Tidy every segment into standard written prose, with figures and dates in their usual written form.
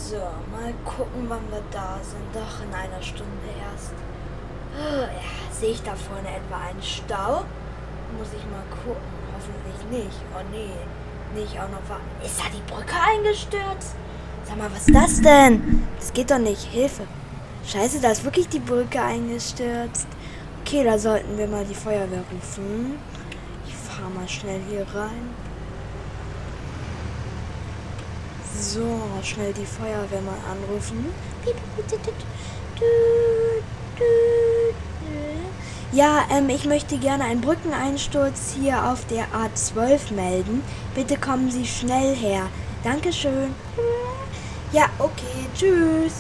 So, mal gucken, wann wir da sind. Doch, in einer Stunde erst. Oh, ja, sehe ich da vorne etwa einen Stau? Muss ich mal gucken. Hoffentlich nicht. Oh nee, nicht auch noch warten. Ist da die Brücke eingestürzt? Sag mal, was ist das denn? Das geht doch nicht. Hilfe. Scheiße, da ist wirklich die Brücke eingestürzt. Okay, da sollten wir mal die Feuerwehr rufen. Ich fahre mal schnell hier rein. So, schnell die Feuerwehr mal anrufen. Ja, ich möchte gerne einen Brückeneinsturz hier auf der A12 melden. Bitte kommen Sie schnell her. Dankeschön. Ja, okay, tschüss.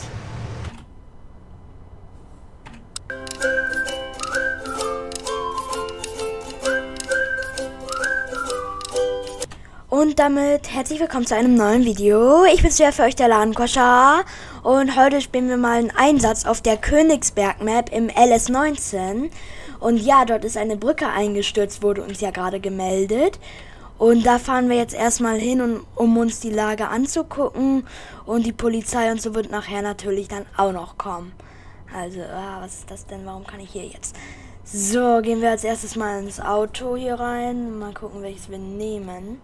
Und damit herzlich willkommen zu einem neuen Video. Ich bin's wieder für euch, der Ladenkoscher. Und heute spielen wir mal einen Einsatz auf der Königsberg-Map im LS19. Und ja, dort ist eine Brücke eingestürzt, wurde uns ja gerade gemeldet. Und da fahren wir jetzt erstmal hin, um uns die Lage anzugucken. Und die Polizei und so wird nachher natürlich dann auch noch kommen. Also, was ist das denn? Warum kann ich hier jetzt? So, gehen wir als erstes mal ins Auto hier rein. Mal gucken, welches wir nehmen.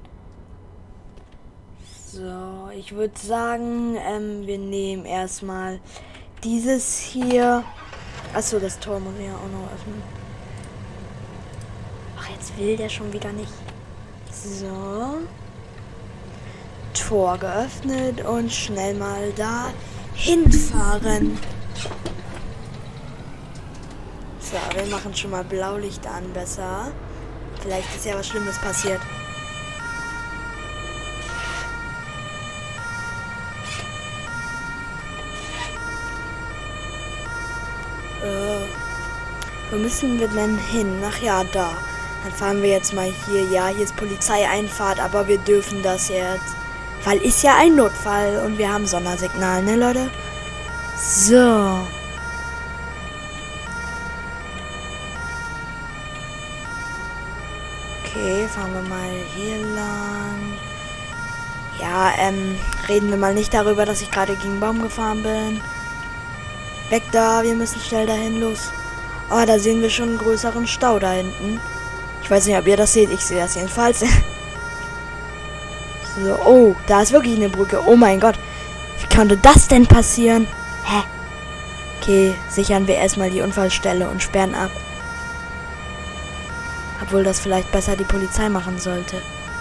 So, ich würde sagen, wir nehmen erstmal dieses hier. Achso, das Tor muss ich ja auch noch öffnen. Ach, jetzt will der schon wieder nicht. So. Tor geöffnet und schnell mal da hinfahren. So, wir machen schon mal Blaulicht an, besser. Vielleicht ist ja was Schlimmes passiert. Wo müssen wir denn hin? Ach ja, da. Dann fahren wir jetzt mal hier. Ja, hier ist Polizeieinfahrt, aber wir dürfen das jetzt. Weil ist ja ein Notfall und wir haben Sondersignal, ne Leute? So. Okay, fahren wir mal hier lang. Ja, reden wir mal nicht darüber, dass ich gerade gegen einen Baum gefahren bin. Weg da, wir müssen schnell dahin, los. Oh, da sehen wir schon einen größeren Stau da hinten. Ich weiß nicht, ob ihr das seht. Ich sehe das jedenfalls. So, oh, da ist wirklich eine Brücke. Oh mein Gott. Wie konnte das denn passieren? Hä? Okay, sichern wir erstmal die Unfallstelle und sperren ab. Obwohl das vielleicht besser die Polizei machen sollte.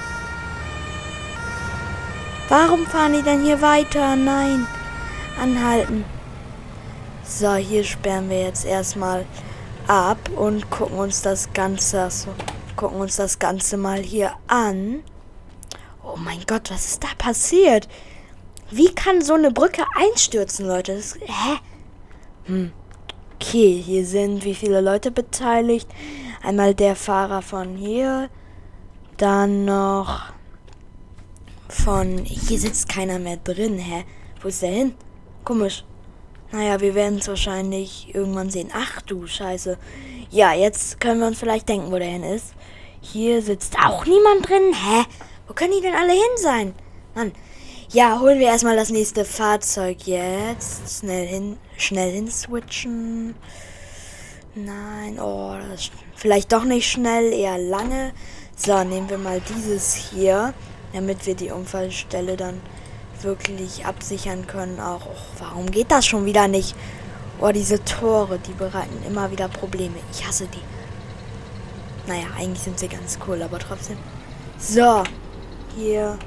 Warum fahren die denn hier weiter? Nein. Anhalten. So, hier sperren wir jetzt erstmal ab und gucken uns das Ganze mal hier an. Oh mein Gott, was ist da passiert? Wie kann so eine Brücke einstürzen, Leute? Hä? Okay, hier sind wie viele Leute beteiligt? Einmal der Fahrer von hier, dann noch von... Hier sitzt keiner mehr drin, hä? Wo ist der hin? Komisch. Naja, wir werden es wahrscheinlich irgendwann sehen. Ach du Scheiße. Ja, jetzt können wir uns vielleicht denken, wo der hin ist. Hier sitzt auch niemand drin. Hä? Wo können die denn alle hin sein? Mann. Ja, holen wir erstmal das nächste Fahrzeug jetzt. Schnell hin switchen. Nein, oh, das ist vielleicht doch nicht schnell, eher lange. So, nehmen wir mal dieses hier, damit wir die Unfallstelle dann wirklich absichern können. Auch, warum geht das schon wieder nicht? Oh, diese Tore, die bereiten immer wieder Probleme. Ich hasse die. Naja, eigentlich sind sie ganz cool, aber trotzdem. So, hier.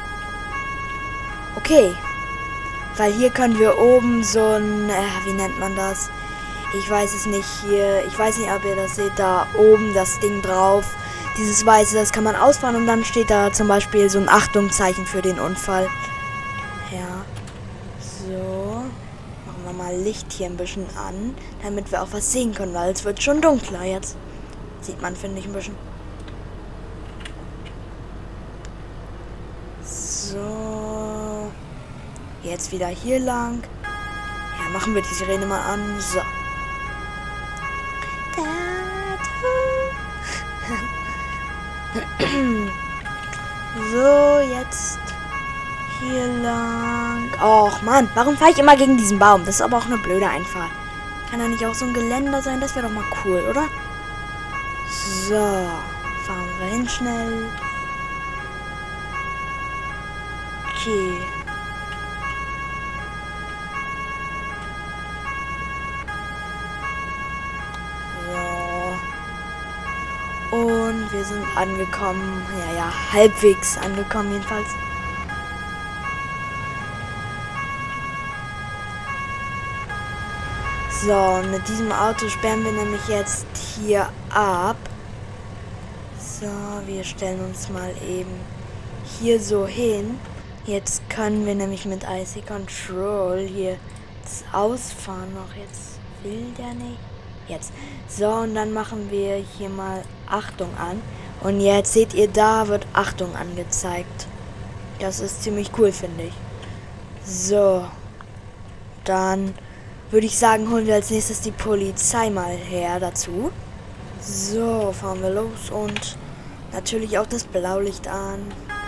Okay. Weil hier können wir oben so ein, wie nennt man das? Ich weiß es nicht hier. Ich weiß nicht, ob ihr das seht. Da oben das Ding drauf. Dieses weiße, das kann man ausfahren und dann steht da zum Beispiel so ein Achtungszeichen für den Unfall. Ja, so, machen wir mal Licht hier ein bisschen an, damit wir auch was sehen können, weil es wird schon dunkler jetzt. Sieht man, finde ich, ein bisschen. So, jetzt wieder hier lang. Ja, machen wir die Sirene mal an. So. So, jetzt Hier lang. Och, Mann. Warum fahre ich immer gegen diesen Baum? Das ist aber auch eine blöde Einfahrt. Kann da nicht auch so ein Geländer sein? Das wäre doch mal cool, oder? So. Fahren wir hin schnell. Okay. So. Und wir sind angekommen. Ja, halbwegs angekommen jedenfalls. So, und mit diesem Auto sperren wir nämlich jetzt hier ab. So, wir stellen uns mal eben hier so hin. Jetzt können wir nämlich mit IC Control hier das Ausfahren noch. Jetzt will der nicht. Jetzt. So, und dann machen wir hier mal Achtung an. Und jetzt seht ihr, da wird Achtung angezeigt. Das ist ziemlich cool, finde ich. So. Dann würde ich sagen, holen wir als nächstes die Polizei mal her dazu. So, fahren wir los und natürlich auch das Blaulicht an.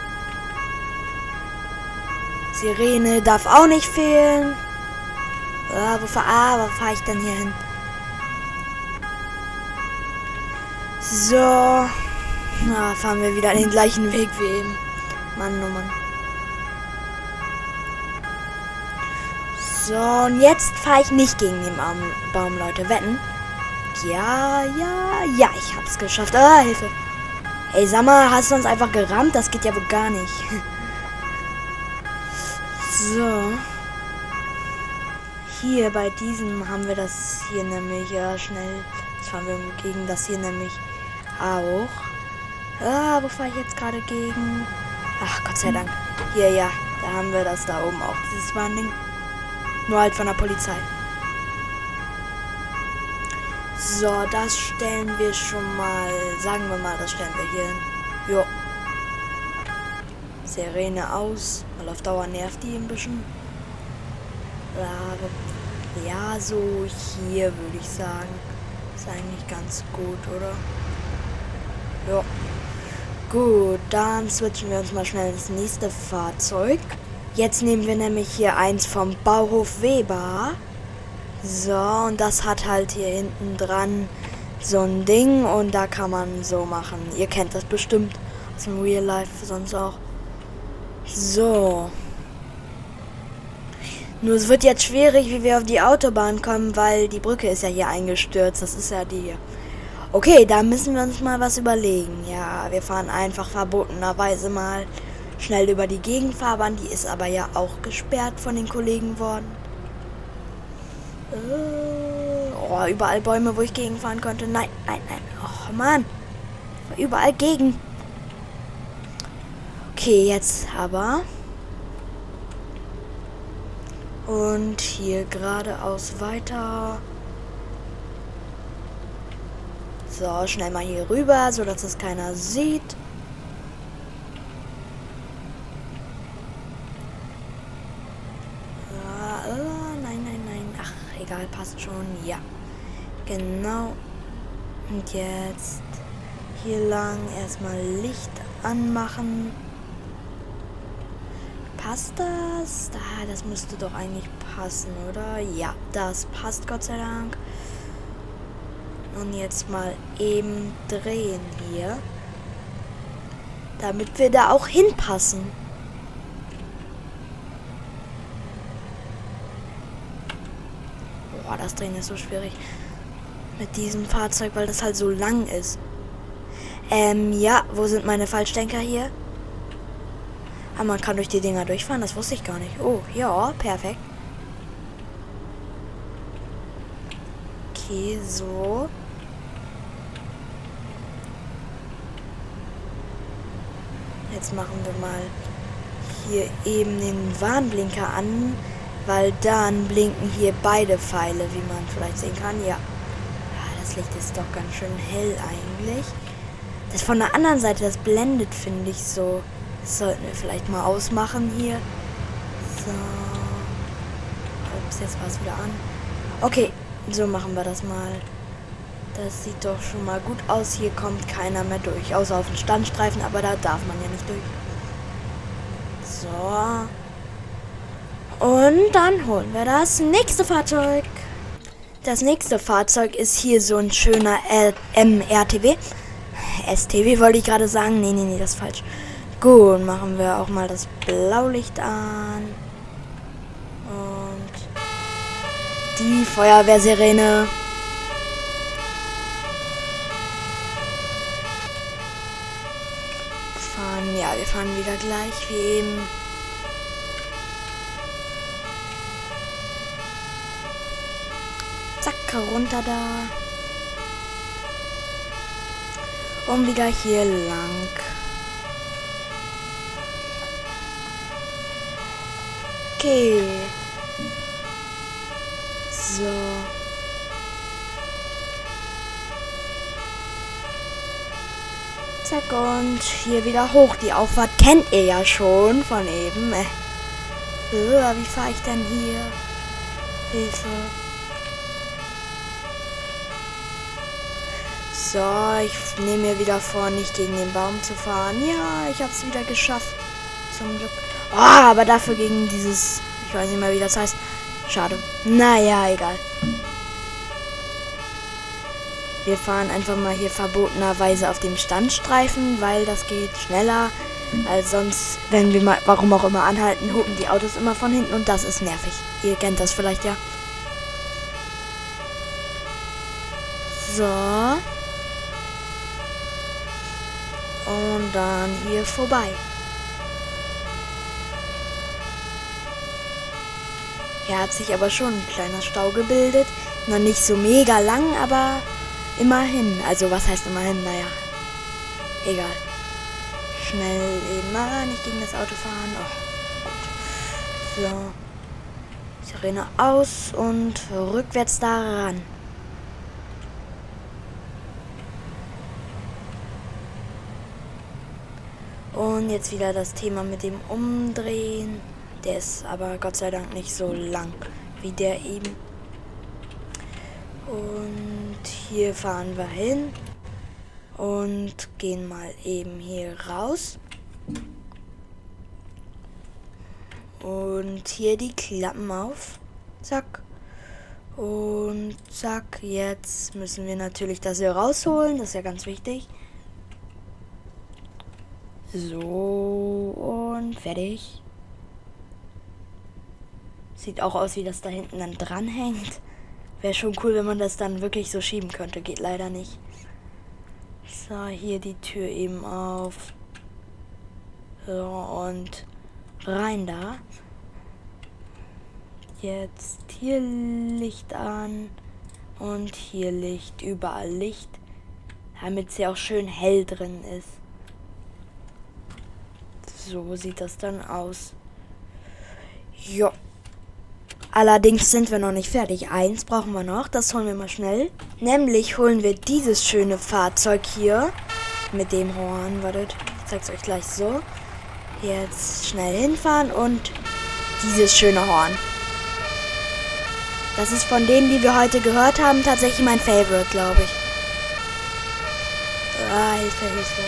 Sirene darf auch nicht fehlen. Wo fahre ich denn hier hin? So. Na, fahren wir wieder den gleichen Weg wie eben. Mann, oh Mann. So, und jetzt fahre ich nicht gegen den Baum, Leute. Wetten? Ja, ich hab's geschafft. Ah, Hilfe. Ey, sag mal, hast du uns einfach gerammt? Das geht ja wohl gar nicht. So. Hier bei diesem haben wir das hier nämlich, ja, schnell. Jetzt fahren wir gegen das hier nämlich auch. Ah, wo fahre ich jetzt gerade gegen? Ach, Gott sei Dank. Hier, ja, da haben wir das da oben auch, dieses Warnding. Nur halt von der Polizei. So, das stellen wir schon mal. Sagen wir mal, das stellen wir hier hin. Jo. Sirene aus. Weil auf Dauer nervt die ein bisschen. Ja, so hier würde ich sagen. Ist eigentlich ganz gut, oder? Jo. Gut, dann switchen wir uns mal schnell ins nächste Fahrzeug. Jetzt nehmen wir nämlich hier eins vom Bauhof Weber. So, und das hat halt hier hinten dran so ein Ding und da kann man so machen. Ihr kennt das bestimmt aus dem Real Life sonst auch. So. Nur es wird jetzt schwierig, wie wir auf die Autobahn kommen, weil die Brücke ist ja hier eingestürzt. Das ist ja die hier. Okay, da müssen wir uns mal was überlegen. Ja, wir fahren einfach verbotenerweise mal schnell über die Gegenfahrbahn. Die ist aber ja auch gesperrt von den Kollegen worden. Oh, überall Bäume, wo ich gegenfahren konnte. Nein. Oh, Mann. Überall gegen. Okay, jetzt aber. Und hier geradeaus weiter. So, schnell mal hier rüber, so dass es keiner sieht. Nein. Ach, egal, passt schon. Ja, genau. Und jetzt hier lang erstmal Licht anmachen. Passt das? Das müsste doch eigentlich passen, oder? Ja, das passt, Gott sei Dank. Und jetzt mal eben drehen hier. Damit wir da auch hinpassen. Boah, das Drehen ist so schwierig. Mit diesem Fahrzeug, weil das halt so lang ist. Ja, wo sind meine Falschdenker hier? Ah, man kann durch die Dinger durchfahren, das wusste ich gar nicht. Oh, ja, perfekt. Okay, so. Jetzt machen wir mal hier eben den Warnblinker an, weil dann blinken hier beide Pfeile, wie man vielleicht sehen kann. Ja, das Licht ist doch ganz schön hell eigentlich. Das von der anderen Seite, das blendet, finde ich so. Das sollten wir vielleicht mal ausmachen hier. So. Ups, jetzt war es wieder an. Okay, so machen wir das mal. Das sieht doch schon mal gut aus. Hier kommt keiner mehr durch. Außer auf den Standstreifen, aber da darf man ja nicht durch. So. Und dann holen wir das nächste Fahrzeug. Das nächste Fahrzeug ist hier so ein schöner MRTW. STW wollte ich gerade sagen. Nee, das ist falsch. Gut, machen wir auch mal das Blaulicht an. Und die Feuerwehrsirene. Ja, wir fahren wieder gleich wie eben. Zack, runter da. Und wieder hier lang. Okay. So. Zack, und hier wieder hoch. Die Auffahrt kennt ihr ja schon von eben. Wie fahre ich denn hier? Hilfe. So, ich nehme mir wieder vor, nicht gegen den Baum zu fahren. Ja, ich habe es wieder geschafft. Zum Glück. Oh, aber dafür gegen dieses... Ich weiß nicht mehr, wie das heißt. Schade. Naja, egal. Wir fahren einfach mal hier verbotenerweise auf dem Standstreifen, weil das geht schneller als sonst, wenn wir mal, warum auch immer, anhalten, hupen die Autos immer von hinten und das ist nervig. Ihr kennt das vielleicht, ja. So. Und dann hier vorbei. Hier hat sich aber schon ein kleiner Stau gebildet. Noch nicht so mega lang, aber immerhin. Also was heißt immerhin? Naja, egal. Schnell eben mal, nicht gegen das Auto fahren. Oh, gut. So. Sirene aus und rückwärts daran. Und jetzt wieder das Thema mit dem Umdrehen. Der ist aber Gott sei Dank nicht so lang wie der eben. Und hier fahren wir hin und gehen mal eben hier raus. Und hier die Klappen auf. Zack. Und zack. Jetzt müssen wir natürlich das hier rausholen. Das ist ja ganz wichtig. So, und fertig. Sieht auch aus, wie das da hinten dann dran hängt. Wäre schon cool, wenn man das dann wirklich so schieben könnte. Geht leider nicht. So, hier die Tür eben auf. So, und rein da. Jetzt hier Licht an. Und hier Licht. Überall Licht. Damit es ja auch schön hell drin ist. So sieht das dann aus. Jo. Allerdings sind wir noch nicht fertig. Eins brauchen wir noch. Das holen wir mal schnell. Nämlich holen wir dieses schöne Fahrzeug hier. Mit dem Horn. Wartet. Ich zeig's euch gleich so. Jetzt schnell hinfahren und dieses schöne Horn. Das ist von denen, die wir heute gehört haben, tatsächlich mein Favorite, glaube ich. Ah, Hilfe, Hilfe.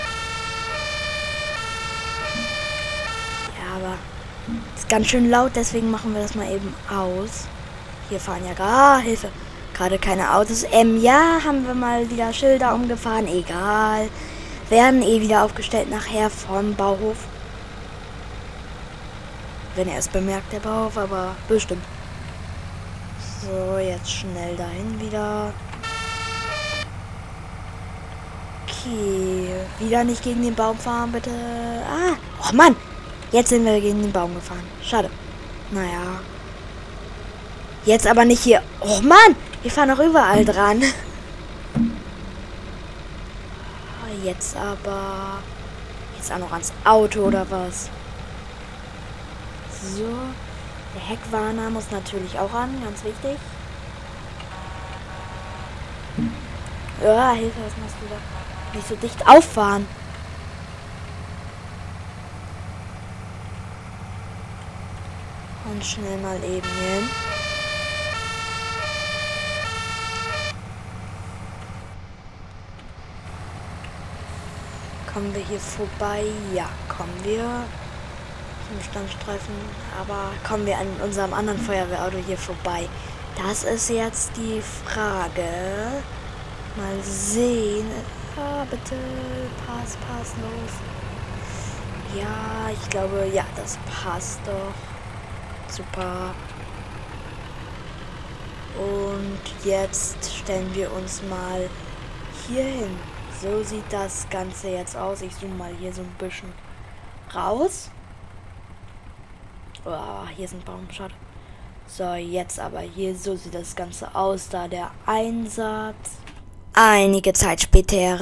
Ist ganz schön laut, deswegen machen wir das mal eben aus. Hier fahren ja Hilfe. Gerade keine Autos. Ja, haben wir mal wieder Schilder umgefahren. Egal. Werden eh wieder aufgestellt nachher vom Bauhof. Wenn er es bemerkt, der Bauhof, aber bestimmt. So, jetzt schnell dahin wieder. Okay. Wieder nicht gegen den Baum fahren, bitte. Ah, oh Mann. Jetzt sind wir gegen den Baum gefahren. Schade. Naja. Jetzt aber nicht hier. Oh Mann, wir fahren auch überall dran. Jetzt aber... Jetzt auch noch ans Auto oder was? So. Der Heckwarner muss natürlich auch an. Ganz wichtig. Ja, Hilfe, was machst du da? Nicht so dicht auffahren. Und schnell mal eben hin. Kommen wir hier vorbei? Ja, kommen wir. Im Standstreifen. Aber kommen wir an unserem anderen Feuerwehrauto hier vorbei? Das ist jetzt die Frage. Mal sehen. Ah, bitte. Pass los. Ja, ich glaube, ja, das passt doch. Super. Und jetzt stellen wir uns mal hier hin. So sieht das Ganze jetzt aus. Ich zoome mal hier so ein bisschen raus. Oh, hier ist ein Baum, schade. So, jetzt aber hier, so sieht das Ganze aus, da der Einsatz. Einige Zeit später.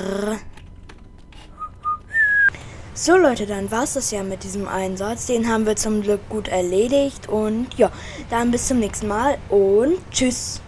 So Leute, dann war es das ja mit diesem Einsatz. Den haben wir zum Glück gut erledigt. Und ja, dann bis zum nächsten Mal und tschüss.